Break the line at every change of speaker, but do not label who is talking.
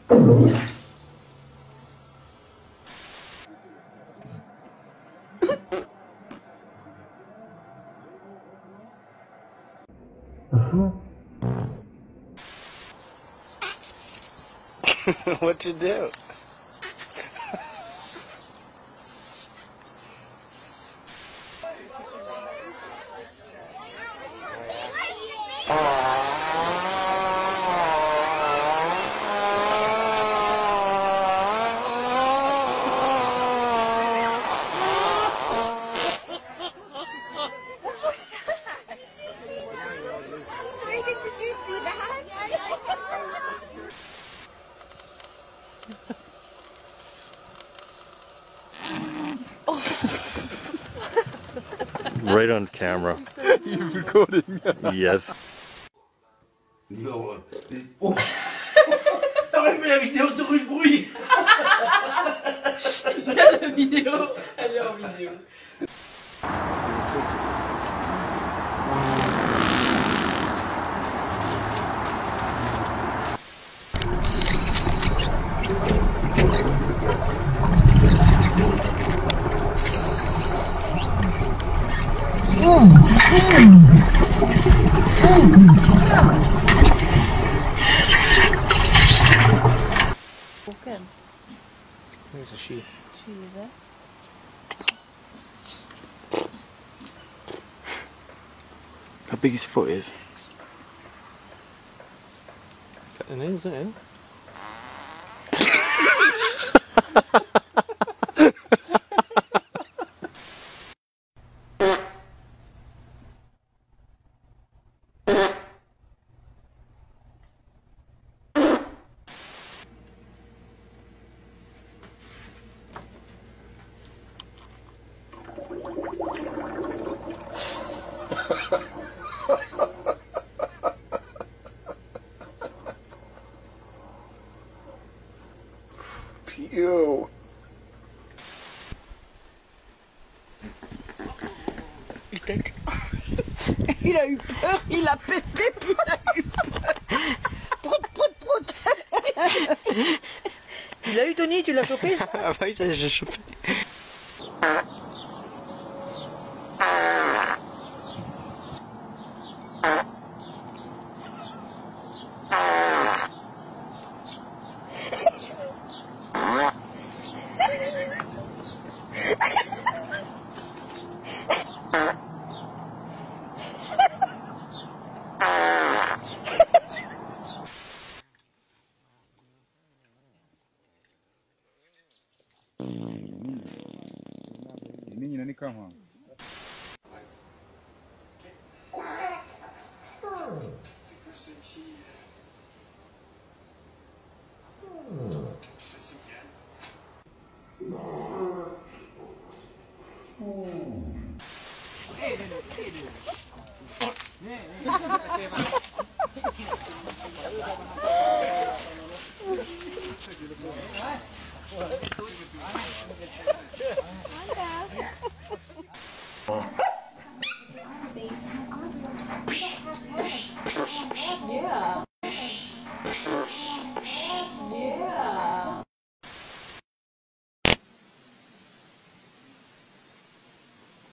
What'd you do?
Did you see that?
Right on camera.
You're recording.
Yes.
Oh. T'aurais fait la vidéo de rue de bruit.
Il y a la vidéo. Elle est en vidéo. Walking.
I think it's a she.
She is there.
How big his foot is?
It is, isn't it? Pew.
Il a eu peur, il a pété, puis il a eu peur. Prout, prout, prout. Tu l'as eu, Tony? Tu l'as chopé?
Ah oui, ça j'ai chopé.
Ninyi nani kama